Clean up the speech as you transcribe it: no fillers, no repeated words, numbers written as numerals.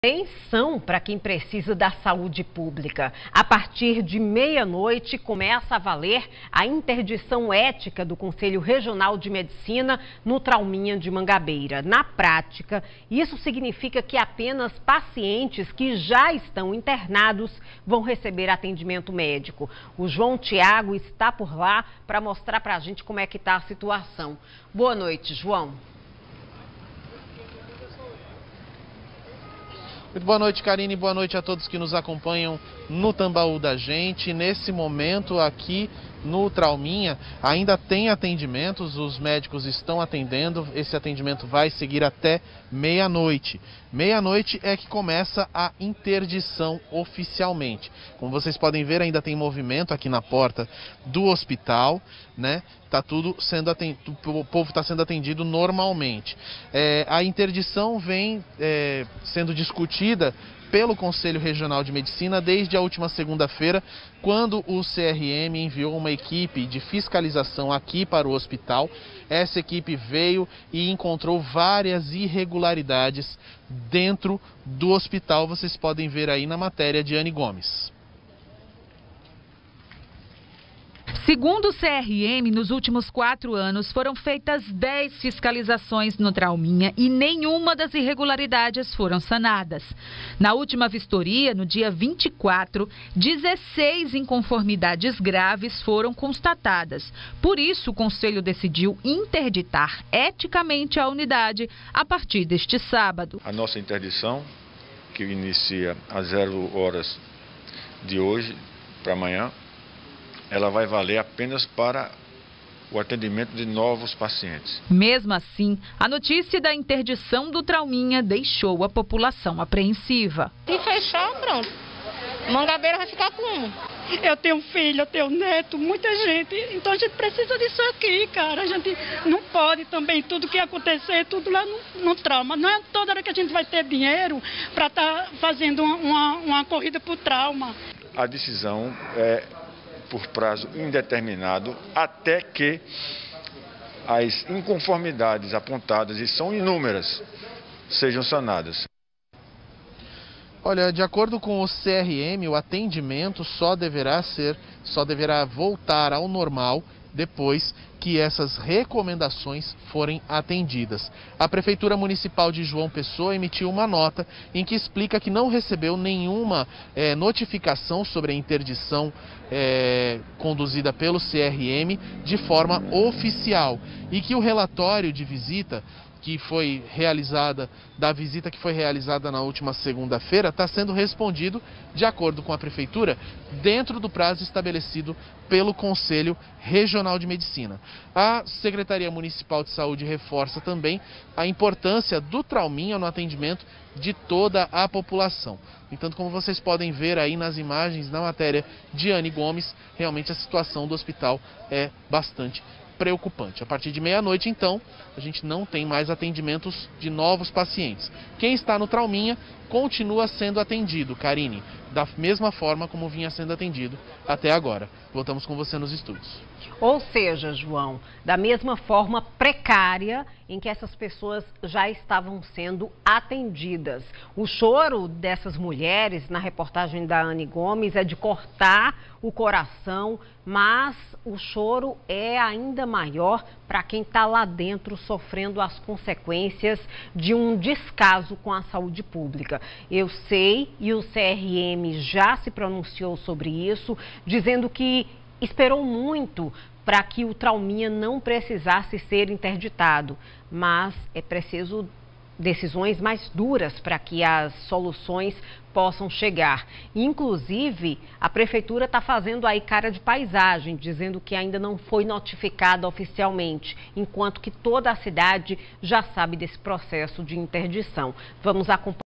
Atenção para quem precisa da saúde pública. A partir de meia-noite começa a valer a interdição ética do Conselho Regional de Medicina no Trauminha de Mangabeira. Na prática, isso significa que apenas pacientes que já estão internados vão receber atendimento médico. O João Tiago está por lá para mostrar para a gente como é que está a situação. Boa noite, João. Muito boa noite, Karine. Boa noite a todos que nos acompanham no Tambaú da Gente. Nesse momento aqui no Trauminha ainda tem atendimentos, os médicos estão atendendo. Esse atendimento vai seguir até meia-noite. Meia-noite é que começa a interdição oficialmente. Como vocês podem ver, ainda tem movimento aqui na porta do hospital, né? Tá tudo sendo atendido, o povo está sendo atendido normalmente. A interdição vem sendo discutida pelo Conselho Regional de Medicina desde a última segunda-feira, quando o CRM enviou uma equipe de fiscalização aqui para o hospital. Essa equipe veio e encontrou várias irregularidades dentro do hospital. Vocês podem ver aí na matéria de Anne Gomes. Segundo o CRM, nos últimos 4 anos foram feitas 10 fiscalizações no Trauminha e nenhuma das irregularidades foram sanadas. Na última vistoria, no dia 24, 16 inconformidades graves foram constatadas. Por isso, o Conselho decidiu interditar eticamente a unidade a partir deste sábado. A nossa interdição, que inicia às 0 horas de hoje para amanhã, ela vai valer apenas para o atendimento de novos pacientes. Mesmo assim, a notícia da interdição do Trauminha deixou a população apreensiva. Se fechar, pronto. Mangabeira vai ficar como? Eu tenho filho, eu tenho neto, muita gente. Então a gente precisa disso aqui, cara. A gente não pode também, tudo que acontecer, tudo lá no trauma. Não é toda hora que a gente vai ter dinheiro para estar fazendo uma corrida por trauma. A decisão é por prazo indeterminado, até que as inconformidades apontadas, e são inúmeras, sejam sanadas. Olha, de acordo com o CRM, o atendimento só deverá voltar ao normal depois que essas recomendações forem atendidas. A Prefeitura Municipal de João Pessoa emitiu uma nota em que explica que não recebeu nenhuma notificação sobre a interdição conduzida pelo CRM de forma oficial e que o relatório de visita que foi realizada, na última segunda-feira, está sendo respondido, de acordo com a Prefeitura, dentro do prazo estabelecido pelo Conselho Regional de Medicina. A Secretaria Municipal de Saúde reforça também a importância do Trauminha no atendimento de toda a população. Entanto, como vocês podem ver aí nas imagens, na matéria de Anne Gomes, realmente a situação do hospital é bastante preocupante. A partir de meia-noite, então, a gente não tem mais atendimentos de novos pacientes. Quem está no Trauminha continua sendo atendido, Karine, da mesma forma como vinha sendo atendido até agora. Voltamos com você nos estúdios. Ou seja, João, da mesma forma precária em que essas pessoas já estavam sendo atendidas. O choro dessas mulheres, na reportagem da Anne Gomes, é de cortar o coração, mas o choro é ainda maior para quem está lá dentro sofrendo as consequências de um descaso com a saúde pública. Eu sei, e o CRM já se pronunciou sobre isso, dizendo que esperou muito para que o Trauminha não precisasse ser interditado, mas é preciso decisões mais duras para que as soluções possam chegar. Inclusive, a Prefeitura está fazendo aí cara de paisagem, dizendo que ainda não foi notificada oficialmente, enquanto que toda a cidade já sabe desse processo de interdição. Vamos acompanhar.